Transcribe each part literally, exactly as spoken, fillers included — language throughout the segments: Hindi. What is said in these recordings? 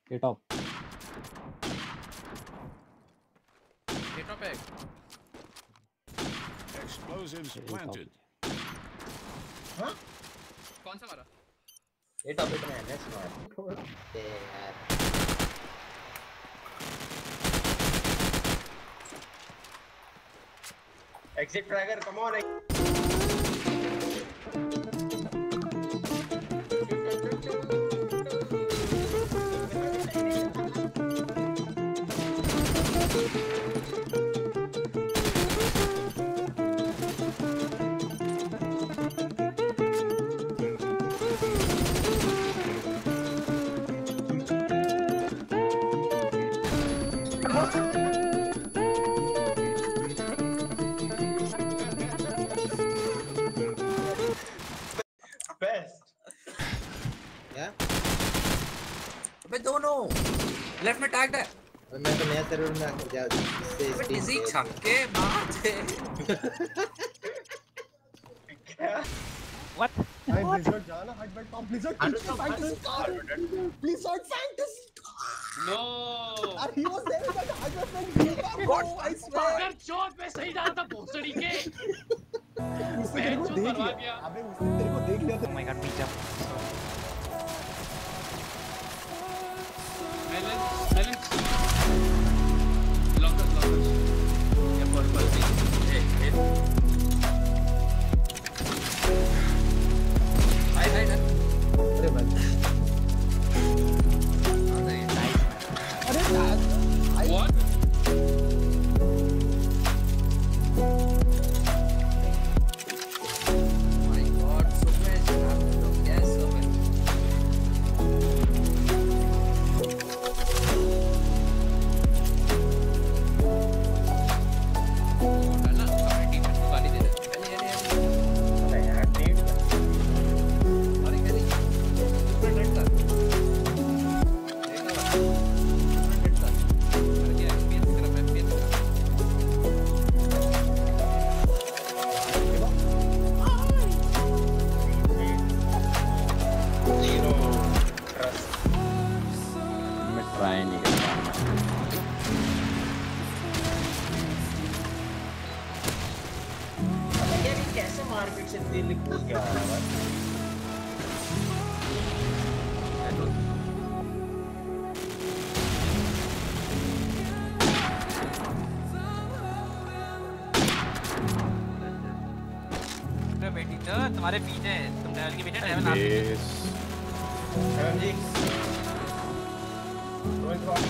ये टॉप ये टॉप है Explosives planted. हाँ कौन सा मारा ये टॉपिक में है ना स्मार्ट ते यार exit tracker come on left में टैग्ड है मैं तो नया सर्वर में आकर जा इससे इजी छक्के मार दे व्हाट आई ब्लिज़र्ड जाना हट but top blizzard blizzard fantasy no he was there but I just went god I swear अगर चोट पे सही डाला था भोसड़ी के उसने तेरे को देख लिया अबे उसने तेरे को देख लिया oh my god beach up melon melon locker locker या पर्पल सी ए ए हाय हाय अरे भाई अरे यार व्हाट माय गॉड सुमेश आप लोग कैसे हो ट्राई नहीं करता यार ये कैसे मार्केट से दिल्ली कूद के आ रहा है अरे बेटी तो तुम्हारे पीछे तुम डेविल के पीछे डेविल आप जी रोहित भाई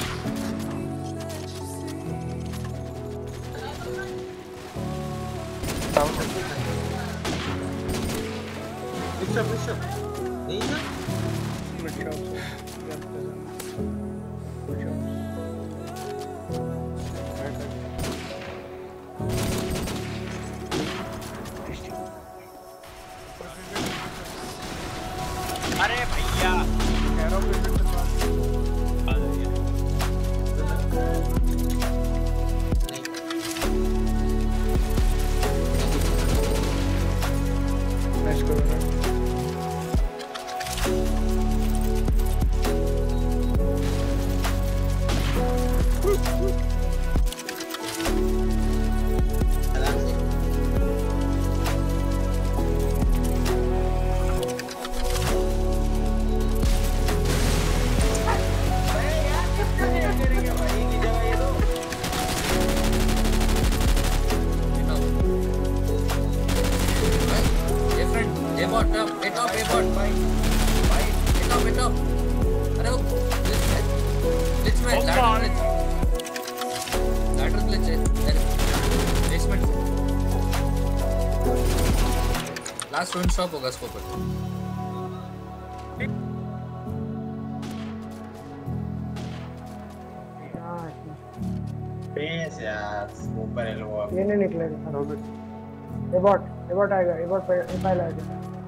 Bishop, Bishop. नहीं ना? अरे भैया लास्ट वन स्टॉप होगा स्कोप पर बेस यार ऊपर है लोग ये नहीं निकलेगा ये बॉट ये बॉट आएगा ये बॉट पहले आएगा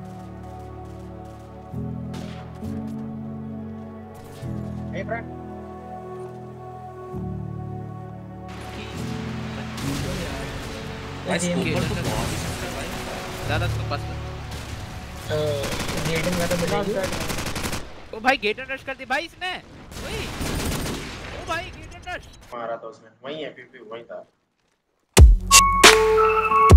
ए फ्रेंड भाई स्कोपर तो बहुत ज्यादा तो पास तो गेटिंग में तो मिलेगी ओ भाई गेट रश कर दी भाई इसने ओए ओ भाई गेट रश मारा था उसने, वहीं है, पीपी वहीं था।